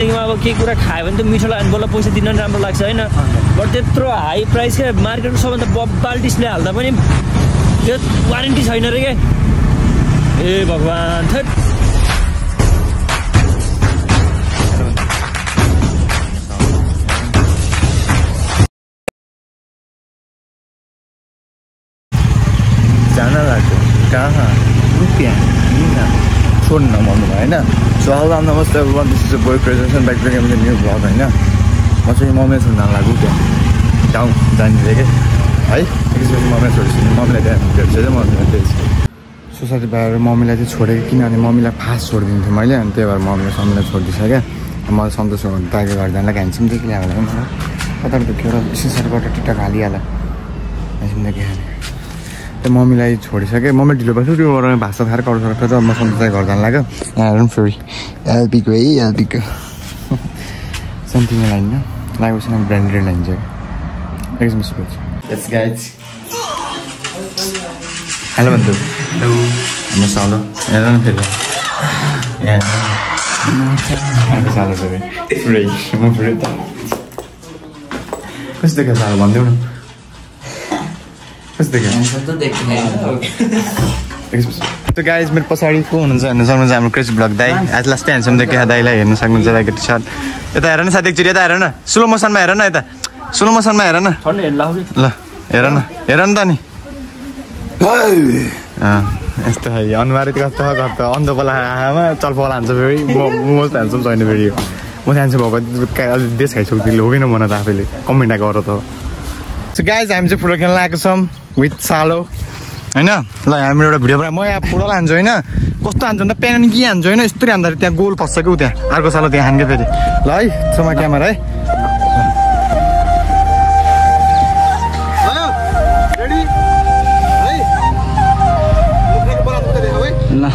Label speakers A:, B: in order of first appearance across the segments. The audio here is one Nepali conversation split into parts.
A: अब के कुरा खायो भने त मिठो लाग्यो भने बल्ल पैसा दिन राम्रो लाग्छ हैन बट त्यत्रो हाई प्राइस के मार्केटको सबभन्दा बब्बाल डिस्प्ले हाल्दा पनि त्यो वारेन्टी छैन रे के ए भगवान थैट
B: जान लाग्यो कहाँ रुपियाँ छोड्न भन्नु भयो होइन सो हेलो नमस्ते everyone this is a boy presentation back to the new blog होइन म चाहिँ ममे छोड्न लाग्यो त्यहाँ गाउँ जानिदिएँ कि है एकैछिन मम्मी छोडिसक्नु मम्मीलाई त्यहाँ भेट्छ चाहिँ मम्मीलाई त्यही सोसाइटी बाहिर मम्मीलाई चाहिँ छोडेको किनभने मम्मीलाई फास्ट छोडिदिन्थेँ मैले अनि त्यही भएर मम्मीले सम्मीलाई छोडिदिइसक्यो क्या मलाई सन्तोष हो भने ताके गर्दालाई घाँसिमदेखि ल्याएर मलाई कता दुख्यो र सिसारबाट टिटा हालिहाल घाँसिमदेखि हालेँ त्यो मम्मीलाई छोडिसकेँ मम्मी ढिलो भएछ त्यो गरेर भाषा खाएर कराउँछ त म सन्तोषलाई घर जान लाग्यो यहाँ फेरि एलपीको है एलपीको सानोतिनो लाइन लागेपछि ब्रान्डेड लाइन चाहिँ एकछिन सोध्छु Yes guys. Hello bantu. Hello. Masala. Era na phela. Yeah. Masala sabe. Free. Mo free ta. Kus dekha sala bande ho na. Kus dekha. सब तो देखने हैं. तो guys मेरो पछाडी को हुनुहुन्छ हेर्न सक्नुहुन्छ हाम्रो क्रेज ब्लग दाइ आज लास्ट ह्यान्डसम देखे दाइलाई हेर्न सक्नुहुन्छ दाइको टी-शर्ट यता हेर न साथी एकचोटि यता हेर न स्लो मोसनमा हेर न यता स्लो मोसनमा हेर न ल हेर न त नि यस्तो है अनुहार कस्तो कस्तो अन्धोपला आमा चलपला हान्छ फेरि म ह्यान्डसम छैन फेरि म ह्यान्डसम भएको अलि देश खाइसक्छु होगिन भन त आफैले कमेन्ट गर त सो गाइज हामी चाहिँ फुटबल खेल्न आएको छौँ विथ सालो होइन ल हाम्रो एउटा भिडियो म यहाँ फुटबल हान्छु होइन कस्तो हान्छु भन्दा पेन कि हान्छु होइन यस्तरी हान्दाखेरि त्यहाँ गोल फस्छ कि त्यहाँ अर्को सालो त्यहाँ हान्यो फेरि ल है सोमा क्यामेरा है ल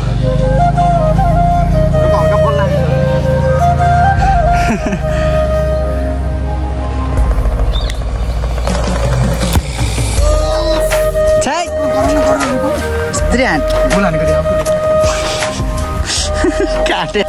B: काटे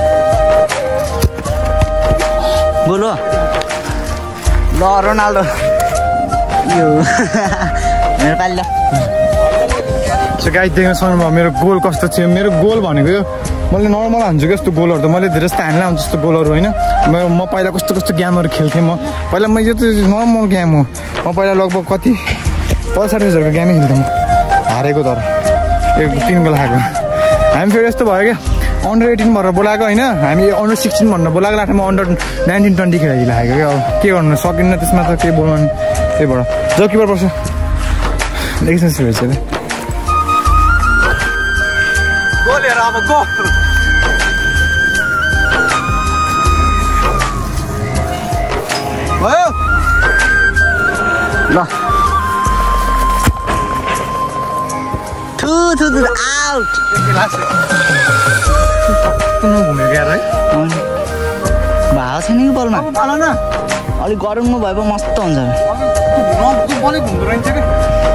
B: बोलो ल रोनाल्डो यो मेरो पालि ल सो गाइस देख्न सक्नुभयो मेरो गोल कस्तो थियो मेरो गोल भनेको यो मैले नर्मल हान्छु कि यस्तो गोलहरू त मैले धेरै जस्तो हान्ला हुन्छ जस्तो गोलहरू होइन म पहिला कस्तो कस्तो गेमहरू खेल्थेँ म पहिला म यो त नर्मल गेम हो म पहिला लगभग कति 50,000 गेमै खेल्थेँ म हारेको तर एक 3 गोल खाएको हामी फेरि यस्तो भयो क्या अन्डर 18 भएर बोलाएको होइन हामी अन्डर 16 भनेर बोलाएको लाटमा अन्डर 19-20 खेलाइरहेको क्या अब के गर्नु सकिन्न त्यसमा त केही बोल्नु त्यही भएर जो किपर पर्छ एकछिन भेट्छ अरे गोल हेर अब गोल भयो ल to the out कुन घुमेको यार है भाउ छैन कि बलमा पाल न अलि गरममा भए पो मस्त हुन्छ न बलै घुम्दो रहन्छ के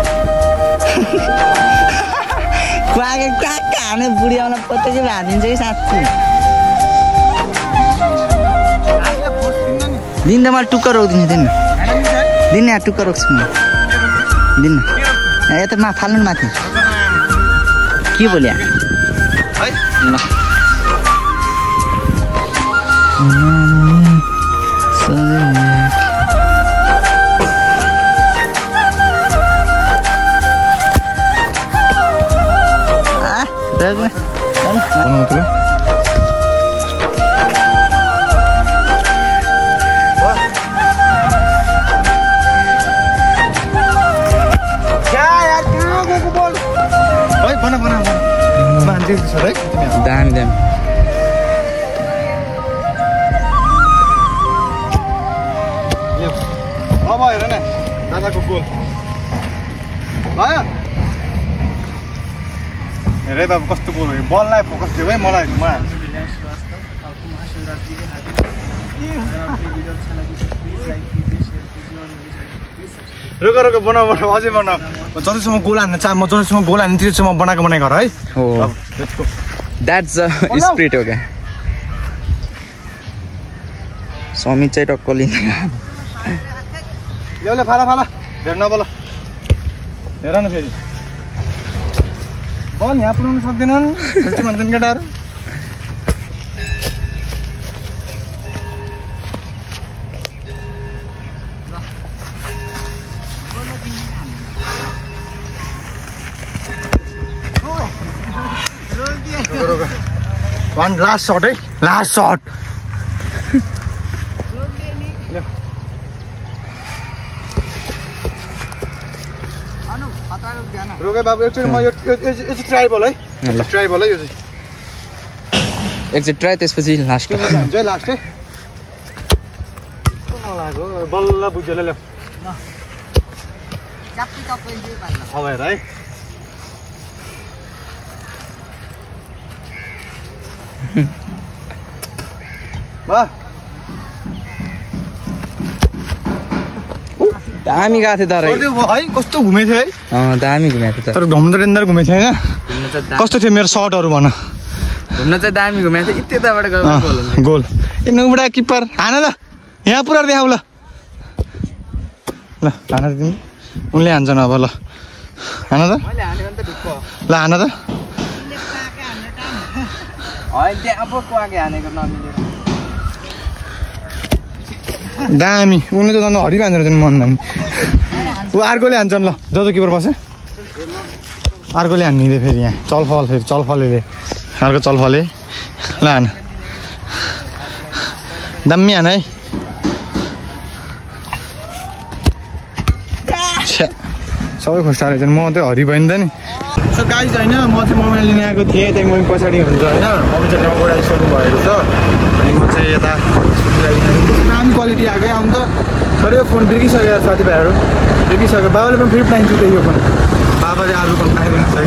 B: क्वाके क्वाक हाने बुढियाउन पत्ते के भादिन्छ कि साथी दिन त मलाई टुक्का रोक्दिनु दिन दिन यहाँ टुक्का रोक्छु म दिन यता मा फाल्नु न माथि के बोल्या है ल दामी दामी अब हेर न दादाको गोल भयो हेरे बाबु कस्तो गोल हो बललाई फोकस दियो है मलाई रुक रुक बनाऊ बनाऊ अझै बनाऊ जतिसम्म गोल हान्न चाह म जतिसम्म गोल हान्ने त्यसम्म बनाएको घर है हो द्याट्स अ स्पिरिट हो क्या
C: समित चाहिँ टक्क लिँदैन
B: ल्याउले फाला फाला भेट नबोल हेर न फेरि बल यहाँ पुऱ्याउनु सक्दैनन् भन्छन् केटाहरू One last shot, eh? Last shot. रोके बाबु एकचोटि म यो चाहिँ ट्राई बल है ट्राई बल है यो चाहिँ
C: एकचोटि ट्राई त्यसपछि लास्ट
B: हुन्छ है लास्ट है लाग्यो बल्ल बुझ्यो ल्याउ अब हेर है
C: दामी गएको थियो तर
B: है कस्तो घुमेको थियो है
C: दामी घुमेको थियो
B: तर ढमदरेन्दर घुमेको थियो होइन कस्तो थियो मेरो सर्टहरू भन
C: घुम्न चाहिँ दामी घुमेको थियो त्यताबाट
B: गोल ए नौबडा किपर हान त यहाँ पुरा देखाउ ल ल हान त तिमी उनले हान्छन् अब ल हान त ल हान त दामी उनले त झन् हरिहान्छ रहेछन् मन दामी ऊ अर्कोले हान्छन् ल जो किपर बस्यो अर्कोले हान्ने फेरि यहाँ चलफल फेरि चलफलले अर्को चलफले ल हान दामी हान है सबै खोस्टा रहेछन् म चाहिँ हरि भयो नि त नि सो गाइज होइन म चाहिँ मोबाइल लिन आएको थिएँ त्यहाँदेखि मैले पछाडि हुन्छ होइन मम्मी चाहिँ नगोडा सोध्नु भएको छ अनि म चाहिँ यता दामी क्वालिटी आएकै आउनु त तर यो फोन बिर्किसक्यो साथीभाइहरू बिर्किसक्यो बाबाले पनि फेरि पाइन्छ त यो फोन बाबाले अरू फोन पाइदिनु छ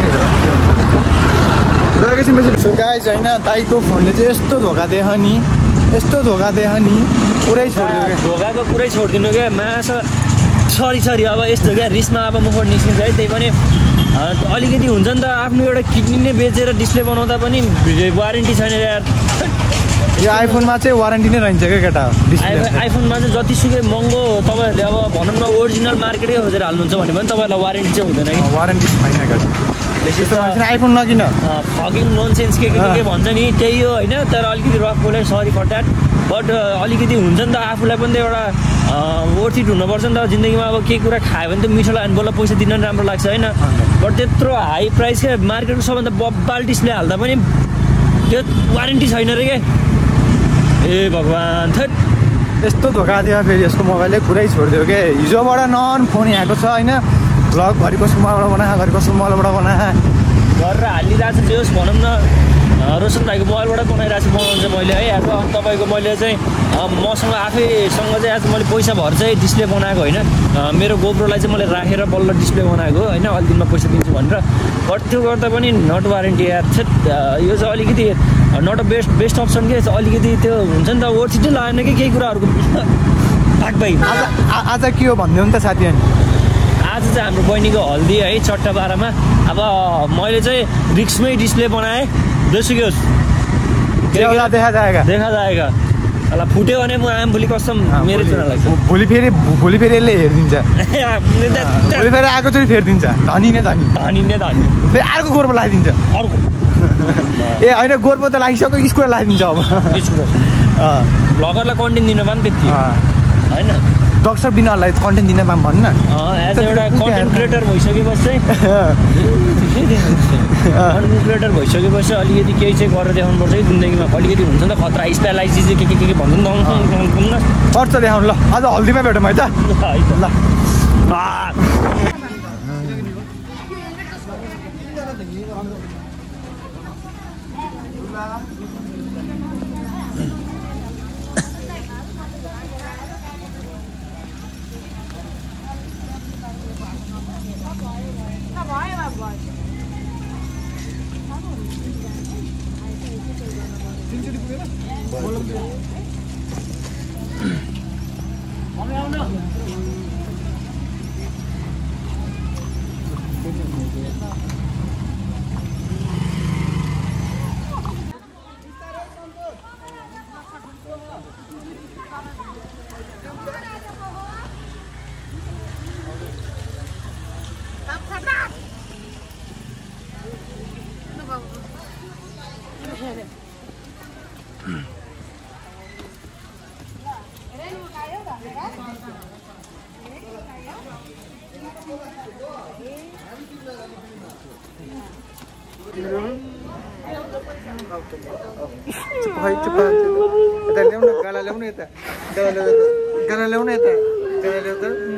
B: कि गएपछि सो गाइज होइन दाइको फोनले चाहिँ यस्तो धोका देख नि यस्तो धोका देख नि पुरै छोडिदियो
A: धोकाको पुरै छोडिदिनु क्या माछा सरी अब यस्तो क्या रिसमा अब मुखबाट निस्किन्छ है त्यही पनि अलिकति हुन्छ नि त आफ्नो एउटा किडनी नै बेचेर डिस्प्ले बनाउँदा पनि वारेन्टी छैन यार
B: यो आइफोनमा चाहिँ वारेन्टी नै रहन्छ क्या केटा
A: आइफोनमा चाहिँ जतिसुकै महँगो तपाईँहरूले अब भनौँ न ओरिजिनल मार्केटै खोजेर हाल्नुहुन्छ भने पनि तपाईँहरूलाई वारेन्टी चाहिँ हुँदैन कि
B: वारेन्टी छैन आइफोन नकिन
A: फकिङ ननसेन्स के भन्छ नि त्यही हो होइन तर अलिकति रफ बोले सरी फर द्याट बट अलिकति हुन्छ नि त आफूलाई पनि त एउटा वर्थ इट हुनुपर्छ नि त जिन्दगीमा अब केही कुरा खायो भने त मिठो लाग्यो भने बल्ल पैसा दिन राम्रो लाग्छ होइन बट त्यत्रो हाई प्राइस क्या मार्केटको सबभन्दा बब्बाल डिस्प्ले हाल्दा पनि त्यो वारेन्टी छैन रे के ए भगवान् थेट
B: यस्तो धोका थियो फेरि यसको मोबाइलले पुरै छोडिदियो क्या हिजोबाट नन फोन यहाँको छ होइन भ्लग घरि कसको मोबाइलबाट बना घरि कसको मोबाइलबाट बना
A: गरेर हालिरहेको छ त्यस भनौँ न रोशन भाइको मोबाइलबाट बनाइरहेको छु बनाउँछ मैले है अब तपाईँको मैले चाहिँ मसँग आफैसँग चाहिँ आज मैले पैसा भएर चाहिँ डिस्प्ले बनाएको होइन मेरो गोप्रोलाई चाहिँ मैले राखेर बल्ल डिस्प्ले बनाएको होइन अलि दिनमा पैसा दिन्छु भनेर बट त्यो गर्दा पनि नट वारेन्टी यार यो चाहिँ अलिकति नट अ बेस्ट अप्सन के अलिकति त्यो हुन्छ नि त वर्थ इटै लागेन कि केही कुराहरूको भाग भाइ
B: आज के हो भनिदियो नि त साथी
A: आज चाहिँ हाम्रो बहिनीको हल्दी है चट्टा बाह्रमा अब मैले चाहिँ रिक्समै डिस्प्ले बनाएँ जसुकै होस्
B: देखा
A: जाएगा ल फुट्यो भने म आम भोलि कस्टम मेरो चुना लाग्छ
B: भोलि फेरि यसले हेरिदिन्छ भोलि फेरि आएकोचोटि फेरिदिन्छ धनी नै धनी फेरि अर्को गोर्पो लगाइदिन्छ
A: अर्को
B: ए होइन गोर्पो त लागिसक्यो स्कुल लगाइदिन्छ अब
A: भ्लगरलाई कन्टेन्ट दिन पनि त्यति होइन
B: डक्टर बिनालाई कन्टेन्ट दिन पाऊँ भन्नु न
A: एज एउटा कन्टेन्ट क्रिएटर भइसकेपछि चाहिँ कन्टेन्ट क्रिएटर भइसकेपछि अलिकति केही चाहिँ गरेर देखाउनुपर्छ कि जिन्दगीमा अलिकति हुन्छ नि त खतरा स्टाइलाइज के भन्नु न
B: पर्छ देखाउनु ल आज हल्दीमा भेटौँ है त ल ल्याउन गाला ल्याउनु यता गाला ल्याउनु यता गाला ल्याउ त